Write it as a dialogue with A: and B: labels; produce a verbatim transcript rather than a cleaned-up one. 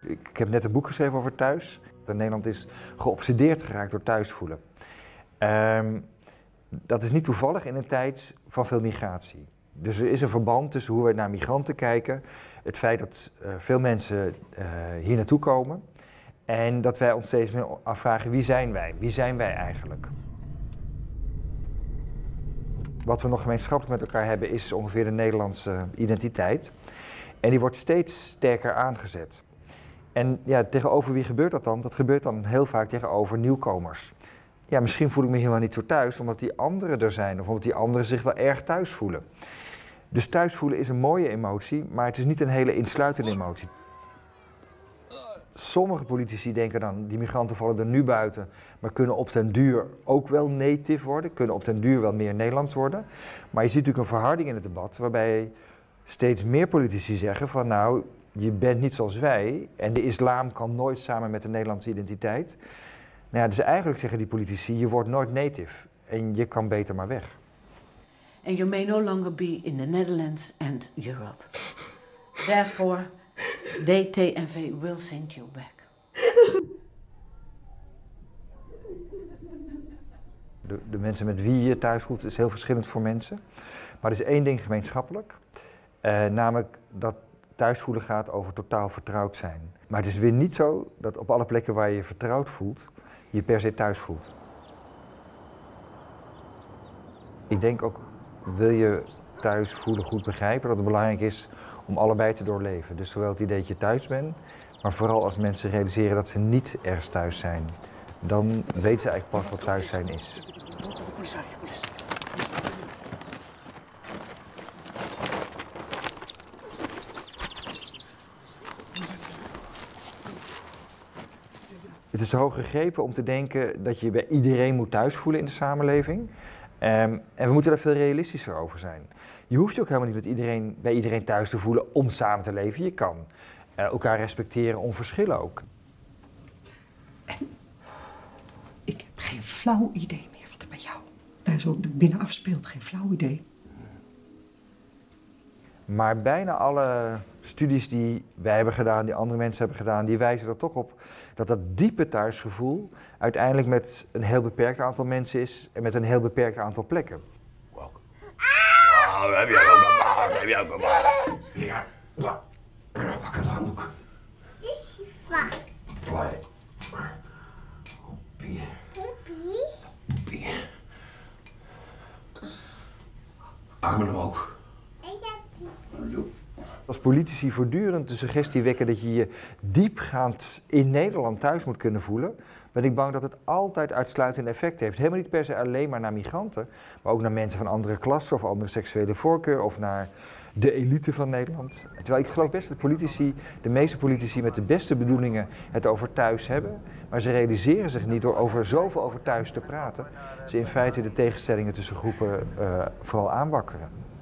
A: Ik heb net een boek geschreven over thuis. Nederland is geobsedeerd geraakt door thuisvoelen. Um, dat is niet toevallig in een tijd van veel migratie. Dus er is een verband tussen hoe we naar migranten kijken, het feit dat uh, veel mensen uh, hier naartoe komen en dat wij ons steeds meer afvragen wie zijn wij? Wie zijn wij eigenlijk? Wat we nog gemeenschappelijk met elkaar hebben is ongeveer de Nederlandse identiteit. En die wordt steeds sterker aangezet. En ja, tegenover wie gebeurt dat dan? Dat gebeurt dan heel vaak tegenover nieuwkomers. Ja, misschien voel ik me helemaal niet zo thuis omdat die anderen er zijn of omdat die anderen zich wel erg thuis voelen. Dus thuis voelen is een mooie emotie, maar het is niet een hele insluitende emotie. Sommige politici denken dan, die migranten vallen er nu buiten, maar kunnen op den duur ook wel native worden, kunnen op den duur wel meer Nederlands worden. Maar je ziet natuurlijk een verharding in het debat waarbij steeds meer politici zeggen van nou, je bent niet zoals wij en de islam kan nooit samen met de Nederlandse identiteit. Nou ja, dus eigenlijk zeggen die politici, je wordt nooit native en je kan beter maar weg.
B: And you may no longer be in the Netherlands and Europe. Therefore, D T N V will send you back.
A: De, de mensen met wie je thuis voelt is heel verschillend voor mensen. Maar er is één ding gemeenschappelijk, eh, namelijk dat thuisvoelen gaat over totaal vertrouwd zijn. Maar het is weer niet zo dat op alle plekken waar je je vertrouwd voelt, je per se thuis voelt. Ik denk ook, wil je thuis voelen goed begrijpen, dat het belangrijk is om allebei te doorleven. Dus zowel het idee dat je thuis bent, maar vooral als mensen realiseren dat ze niet ergens thuis zijn, dan weten ze eigenlijk pas wat thuis zijn is. Het is hoog gegrepen om te denken dat je bij iedereen moet thuis voelen in de samenleving. Um, en we moeten daar veel realistischer over zijn. Je hoeft je ook helemaal niet met iedereen, bij iedereen thuis te voelen om samen te leven. Je kan uh, elkaar respecteren om verschillen ook.
C: En ik heb geen flauw idee meer wat er bij jou daar zo binnen afspeelt. Geen flauw idee.
A: Maar bijna alle studies die wij hebben gedaan, die andere mensen hebben gedaan, die wijzen er toch op dat dat diepe thuisgevoel uiteindelijk met een heel beperkt aantal mensen is en met een heel beperkt aantal plekken.
D: Wow. Oh, heb jij ook een maag? Heb jij ook een maag? Ja, ja. Pak het handdoek.
E: Het is vak.
D: Blij. Hoppie.
E: Hoppie.
D: Hoppie. Armen omhoog.
A: Als politici voortdurend de suggestie wekken dat je je diepgaand in Nederland thuis moet kunnen voelen, ben ik bang dat het altijd uitsluitend effect heeft. Helemaal niet per se alleen maar naar migranten, maar ook naar mensen van andere klassen of andere seksuele voorkeur of naar de elite van Nederland. Terwijl ik geloof best dat politici, de meeste politici met de beste bedoelingen het over thuis hebben, maar ze realiseren zich niet door over zoveel over thuis te praten, ze in feite de tegenstellingen tussen groepen uh, vooral aanwakkeren.